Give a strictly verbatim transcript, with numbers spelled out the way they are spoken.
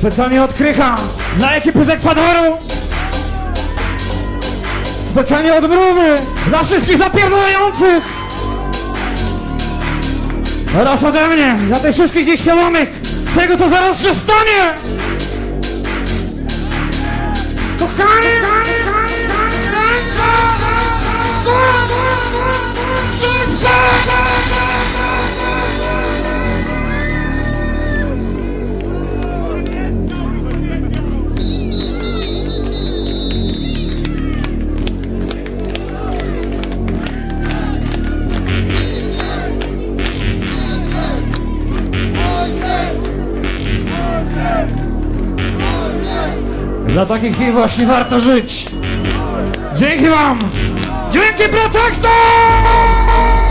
Specjalnie od Krycha dla ekipy z Ekwadoru. Specjalnie od Mrówy dla wszystkich zapierdolających. Oraz ode mnie dla tych wszystkich nieświadomych tego, co zaraz się stanie. Kochani, dla takich chwil właśnie warto żyć. Dzięki wam! Dzięki Protektor!